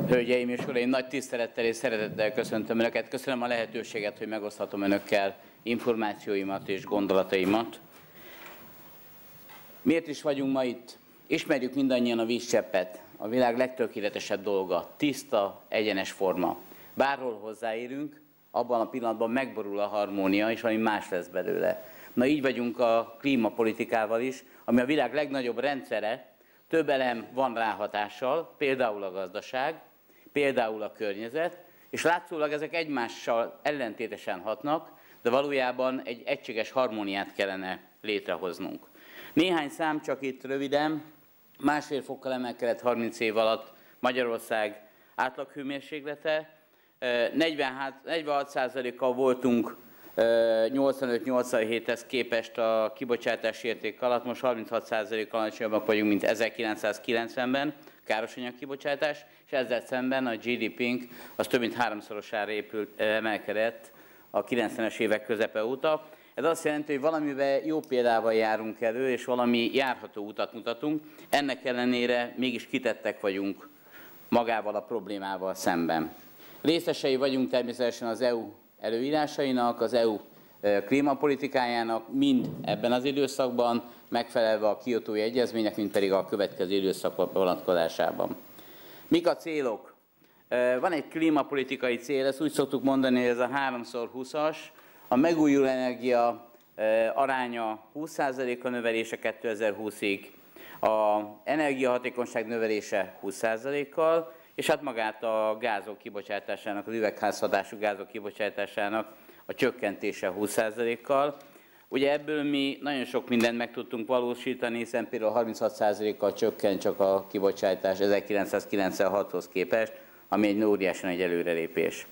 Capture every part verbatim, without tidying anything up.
Hölgyeim és uraim, nagy tisztelettel és szeretettel köszöntöm Önöket. Köszönöm a lehetőséget, hogy megoszthatom Önökkel információimat és gondolataimat. Miért is vagyunk ma itt? Ismerjük mindannyian a vízcseppet, a világ legtökéletesebb dolga, tiszta, egyenes forma. Bárhol hozzáérünk, abban a pillanatban megborul a harmónia, és valami más lesz belőle. Na így vagyunk a klímapolitikával is, ami a világ legnagyobb rendszere, több elem van rá hatással, például a gazdaság, például a környezet, és látszólag ezek egymással ellentétesen hatnak, de valójában egy egységes harmóniát kellene létrehoznunk. Néhány szám csak itt röviden: másfél fokkal emelkedett harminc év alatt Magyarország átlaghőmérséklete, negyvenhat százalékkal voltunk nyolcvanöt nyolcvanhéthez képest a kibocsátási érték alatt, most harminchat százalékkal alacsonyabbak vagyunk, mint ezerkilencszázkilencvenben, károsanyag kibocsátás, és ezzel szemben a gé dé pénk az több mint háromszorosára épült, emelkedett a kilencvenes évek közepe óta. Ez azt jelenti, hogy valamivel jó példával járunk elő, és valami járható utat mutatunk, ennek ellenére mégis kitettek vagyunk magával a problémával szemben. Részesei vagyunk természetesen az é u előírásainak, az é u klímapolitikájának, mind ebben az időszakban, megfelelve a Kiotói Egyezménynek, mint pedig a következő időszak vonatkozásában. Mik a célok? Van egy klímapolitikai cél, ezt úgy szoktuk mondani, hogy ez a háromszor húszas, a megújuló energia aránya húsz százaléka növelése kétezer-húszig, az energiahatékonyság növelése húsz százalékkal, és hát magát a gázok kibocsátásának, az üvegházhatású gázok kibocsátásának a csökkentése húsz százalékkal. Ugye ebből mi nagyon sok mindent meg tudtunk valósítani, hiszen például harminchat százalékkal csökkent csak a kibocsátás ezerkilencszázkilencvenhathoz képest, ami egy óriásan egy előrelépés.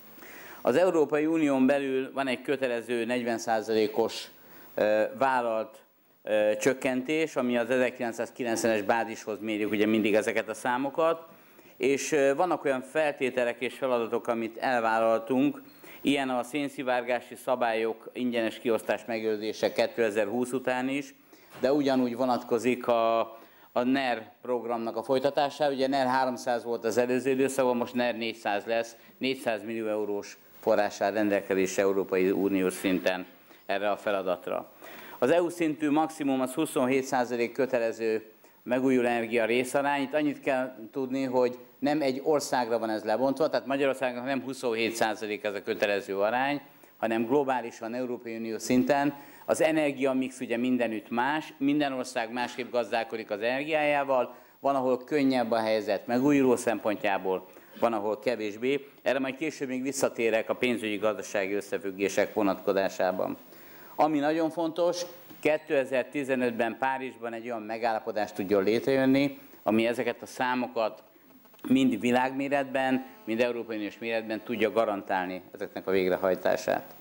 Az Európai Unión belül van egy kötelező negyven százalékos vállalt csökkentés, ami az ezerkilencszázkilencvenes bázishoz mérjük ugye mindig ezeket a számokat, és vannak olyan feltételek és feladatok, amit elvállaltunk, ilyen a szénszivárgási szabályok ingyenes kiosztás megőrzése kétezer-húsz után is, de ugyanúgy vonatkozik a, a NER programnak a folytatására. Ugye NER háromszáz volt az előző időszakban, most NER négyszáz lesz, négyszáz millió eurós forrással rendelkezésre Európai Uniós szinten erre a feladatra. Az é u szintű maximum az huszonhét százalék kötelező megújuló energia részarány. Itt annyit kell tudni, hogy nem egy országra van ez lebontva, tehát Magyarországnak nem huszonhét százalék ez a kötelező arány, hanem globálisan, Európai Unió szinten. Az energiamix ugye mindenütt más, minden ország másképp gazdálkodik az energiájával, van, ahol könnyebb a helyzet megújuló szempontjából, van, ahol kevésbé. Erre majd később még visszatérek a pénzügyi gazdasági összefüggések vonatkozásában. Ami nagyon fontos, kétezer-tizenötben Párizsban egy olyan megállapodást tudjon létrejönni, ami ezeket a számokat mind világméretben, mind Európai Uniós méretben tudja garantálni ezeknek a végrehajtását.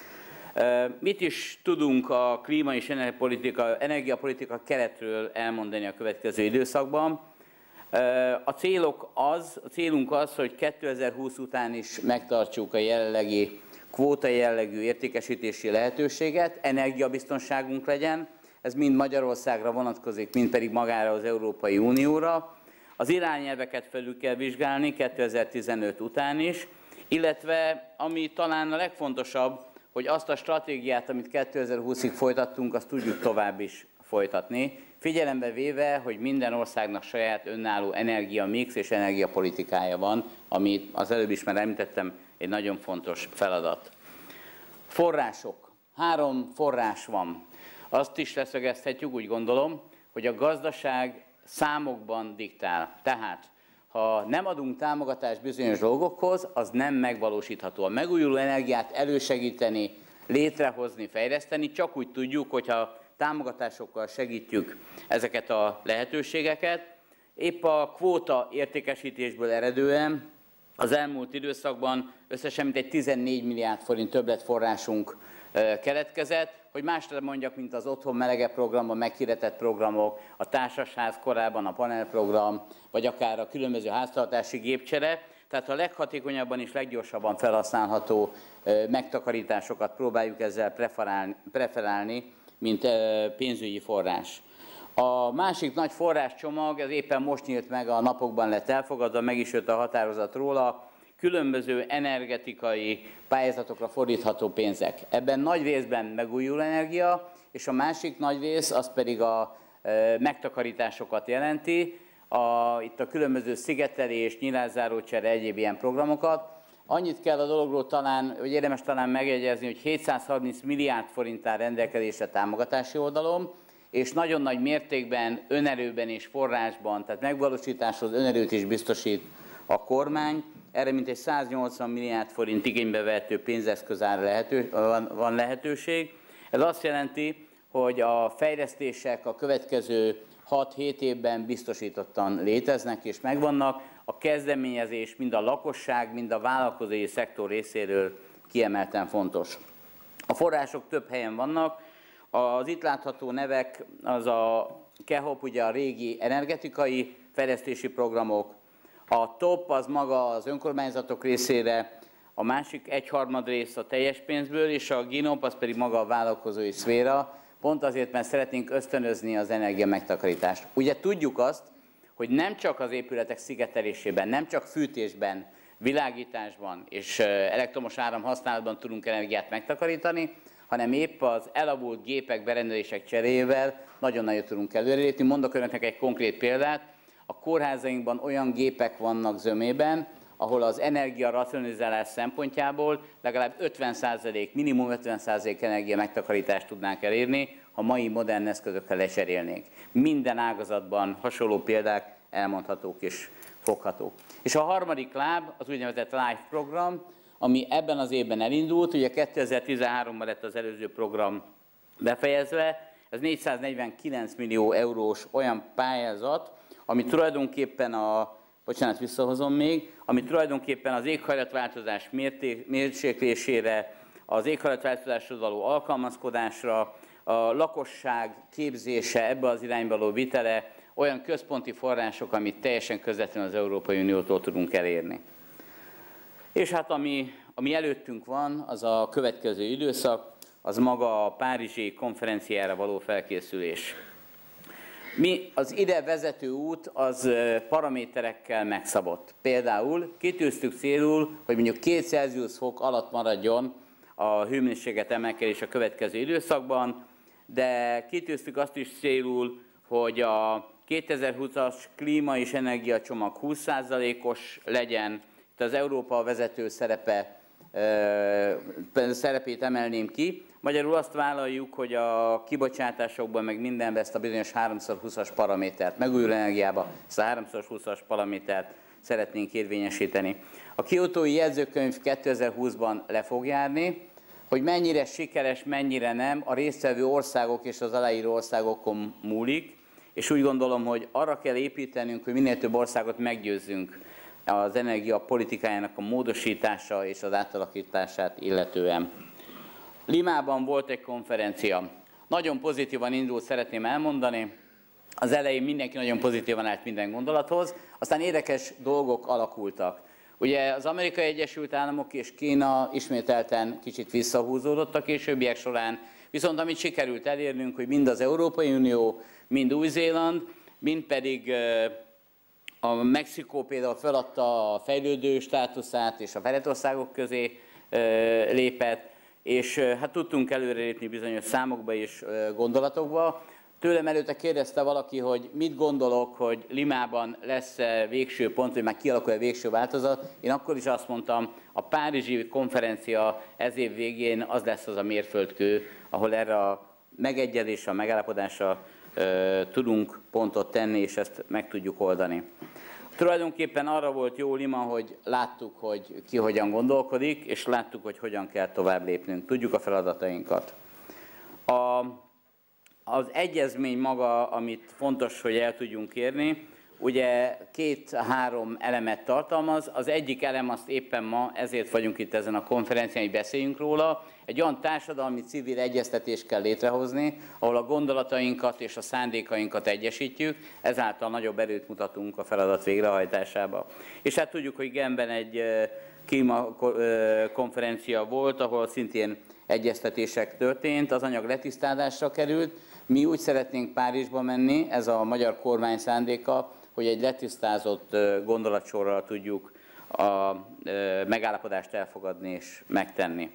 Mit is tudunk a klíma és energiapolitika, energiapolitika keretről elmondani a következő időszakban? A, célok az, a célunk az, hogy kétezer-húsz után is megtartsuk a jelenlegi kvóta jellegű értékesítési lehetőséget, energiabiztonságunk legyen, ez mind Magyarországra vonatkozik, mind pedig magára az Európai Unióra. Az irányelveket felül kell vizsgálni kétezer-tizenöt után is, illetve ami talán a legfontosabb, hogy azt a stratégiát, amit kétezer-húszig folytattunk, azt tudjuk tovább is folytatni, figyelembe véve, hogy minden országnak saját önálló energiamix és energiapolitikája van, ami az előbb is már említettem, egy nagyon fontos feladat. Források. Három forrás van. Azt is leszögezhetjük, úgy gondolom, hogy a gazdaság számokban diktál. Tehát, ha nem adunk támogatást bizonyos dolgokhoz, az nem megvalósítható. A megújuló energiát elősegíteni, létrehozni, fejleszteni, csak úgy tudjuk, hogyha támogatásokkal segítjük ezeket a lehetőségeket. Épp a kvóta értékesítésből eredően az elmúlt időszakban összesen mintegy tizennégy milliárd forint többletforrásunk keletkezett, hogy másra mondjak, mint az Otthon Melege program, a meghirdetett programok, a társasház korábban a panelprogram, vagy akár a különböző háztartási gépcsere. Tehát a leghatékonyabban és leggyorsabban felhasználható megtakarításokat próbáljuk ezzel preferálni, mint pénzügyi forrás. A másik nagy forráscsomag, ez éppen most nyílt meg, a napokban lett elfogadva, meg is jött a határozat róla, különböző energetikai pályázatokra fordítható pénzek. Ebben nagy részben megújuló energia, és a másik nagy rész az pedig a e, megtakarításokat jelenti, a, itt a különböző szigetelés, nyilászárócsere, egyéb ilyen programokat. Annyit kell a dologról talán, hogy érdemes talán megjegyezni, hogy hétszázharminc milliárd forint áll rendelkezésre támogatási oldalon, és nagyon nagy mértékben önerőben és forrásban, tehát megvalósításhoz önerőt is biztosít a kormány. Erre mintegy száznyolcvan milliárd forint igénybe vehető pénzeszközárra lehető, van, van lehetőség. Ez azt jelenti, hogy a fejlesztések a következő hat-hét évben biztosítottan léteznek és megvannak. A kezdeményezés mind a lakosság, mind a vállalkozói szektor részéről kiemelten fontos. A források több helyen vannak. Az itt látható nevek az a KEHOP, ugye a régi energetikai fejlesztési programok, a TOP az maga az önkormányzatok részére, a másik egyharmad rész a teljes pénzből, és a GINOP az pedig maga a vállalkozói szféra, pont azért, mert szeretnénk ösztönözni az energia megtakarítást. Ugye tudjuk azt, hogy nem csak az épületek szigetelésében, nem csak fűtésben, világításban és elektromos áram használatban tudunk energiát megtakarítani, hanem épp az elavult gépek, berendezések cseréjével nagyon nagyot tudunk előrelépni. Mondok önöknek egy konkrét példát. A kórházainkban olyan gépek vannak zömében, ahol az energia racionalizálás szempontjából legalább ötven százalék, minimum ötven százalék energia megtakarítást tudnánk elérni, ha mai modern eszközökkel lecserélnénk. Minden ágazatban hasonló példák elmondhatók és foghatók. És a harmadik láb az úgynevezett LIFE program, ami ebben az évben elindult, ugye kétezer-tizenháromban lett az előző program befejezve, ez négyszáznegyvenkilenc millió eurós olyan pályázat, ami tulajdonképpen a, bocsánat, visszahozom még, ami tulajdonképpen az éghajlatváltozás mérséklésére, az éghajlatváltozáshoz való alkalmazkodásra, a lakosság képzése, ebbe az irányba való vitele, olyan központi források, amit teljesen közvetlenül az Európai Uniótól tudunk elérni. És hát ami, ami előttünk van, az a következő időszak, az maga a párizsi konferenciára való felkészülés. Mi az ide vezető út az paraméterekkel megszabott. Például kitűztük célul, hogy mondjuk két Celsius fok alatt maradjon a hőmérséklet emelkedés a következő időszakban, de kitűztük azt is célul, hogy a kétezer-húszas klíma és energiacsomag húsz százalékos legyen. Itt az Európa vezető szerepe, szerepét emelném ki. Magyarul azt vállaljuk, hogy a kibocsátásokban meg mindenben ezt a bizonyos háromszor húszas paramétert, megújuló energiába ezt a háromszor húszas paramétert szeretnénk érvényesíteni. A kiotói jegyzőkönyv kétezer-húszban le fog járni, hogy mennyire sikeres, mennyire nem, a résztvevő országok és az aláíró országokon múlik, és úgy gondolom, hogy arra kell építenünk, hogy minél több országot meggyőzzünk az energiapolitikájának a módosítása és az átalakítását illetően. Limában volt egy konferencia. Nagyon pozitívan indult, szeretném elmondani. Az elején mindenki nagyon pozitívan állt minden gondolathoz, aztán érdekes dolgok alakultak. Ugye az Amerikai Egyesült Államok és Kína ismételten kicsit visszahúzódott a későbbiek során, viszont amit sikerült elérnünk, hogy mind az Európai Unió, mind Új-Zéland, mind pedig a Mexikó például feladta a fejlődő státuszát és a fejlett országok közé lépett, és hát tudtunk előrelépni bizonyos számokba és gondolatokba. Tőlem előtte kérdezte valaki, hogy mit gondolok, hogy Limában lesz végső pont, hogy már kialakul-e végső változat. Én akkor is azt mondtam, a párizsi konferencia ez év végén az lesz az a mérföldkő, ahol erre a megegyezésre, a megállapodásra e, tudunk pontot tenni, és ezt meg tudjuk oldani. Tulajdonképpen arra volt jó Lima, hogy láttuk, hogy ki hogyan gondolkodik, és láttuk, hogy hogyan kell tovább lépnünk. Tudjuk a feladatainkat. A, az egyezmény maga, amit fontos, hogy el tudjunk érni, ugye két-három elemet tartalmaz. Az egyik elem azt éppen ma, ezért vagyunk itt ezen a konferencián, hogy beszéljünk róla. Egy olyan társadalmi civil egyeztetést kell létrehozni, ahol a gondolatainkat és a szándékainkat egyesítjük, ezáltal nagyobb erőt mutatunk a feladat végrehajtásába. És hát tudjuk, hogy Genben egy klímakonferencia volt, ahol szintén egyeztetések történt, az anyag letisztázásra került. Mi úgy szeretnénk Párizsba menni, ez a magyar kormány szándéka, hogy egy letisztázott gondolatsorral tudjuk a megállapodást elfogadni és megtenni.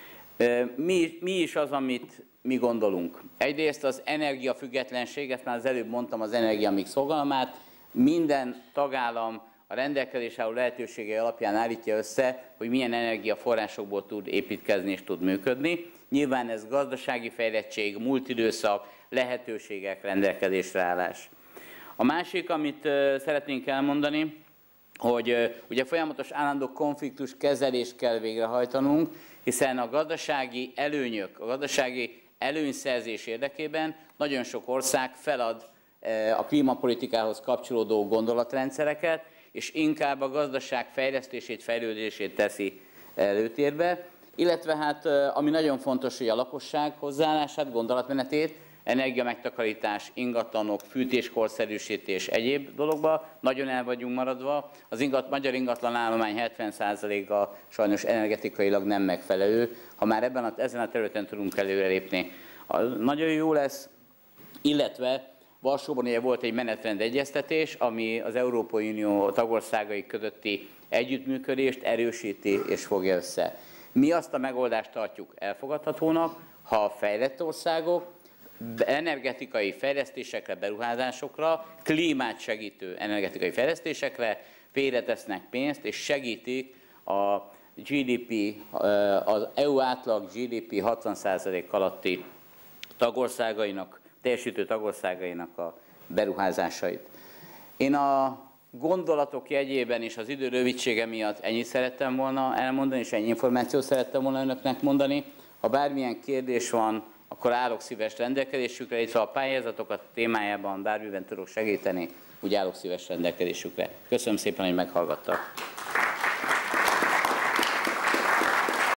Mi, mi is az, amit mi gondolunk? Egyrészt az energiafüggetlenség, ezt már az előbb mondtam, az energiamix fogalmát, minden tagállam a rendelkezésre álló lehetőségei alapján állítja össze, hogy milyen energiaforrásokból tud építkezni és tud működni. Nyilván ez gazdasági fejlettség, múlt időszak, lehetőségek, rendelkezésre állás. A másik, amit szeretnénk elmondani, hogy ugye folyamatos állandó konfliktus kezelést kell végrehajtanunk, hiszen a gazdasági előnyök, a gazdasági előnyszerzés érdekében nagyon sok ország felad a klímapolitikához kapcsolódó gondolatrendszereket, és inkább a gazdaság fejlesztését, fejlődését teszi előtérbe, illetve hát ami nagyon fontos, hogy a lakosság hozzáállását, gondolatmenetét, energiamegtakarítás, ingatlanok, fűtéskorszerűsítés, egyéb dologba nagyon el vagyunk maradva. Az ingat, magyar ingatlanállomány hetven százaléka sajnos energetikailag nem megfelelő. Ha már ebben a, ezen a területen tudunk előrelépni, nagyon jó lesz, illetve Varsóban ugye volt egy menetrend egyeztetés, ami az Európai Unió tagországai közötti együttműködést erősíti és fogja össze. Mi azt a megoldást tartjuk elfogadhatónak, ha a fejlett országok energetikai fejlesztésekre, beruházásokra, klímát segítő energetikai fejlesztésekre félretesznek pénzt, és segítik a gé dé pé, az é u átlag gé dé pé hatvan százalék alatti tagországainak, teljesítő tagországainak a beruházásait. Én a gondolatok jegyében és az idő rövidsége miatt ennyit szerettem volna elmondani, és ennyi információt szerettem volna önöknek mondani. Ha bármilyen kérdés van, akkor állok szíves rendelkezésükre, illetve a pályázatokat témájában bármiben tudok segíteni, úgy állok szíves rendelkezésükre. Köszönöm szépen, hogy meghallgattak.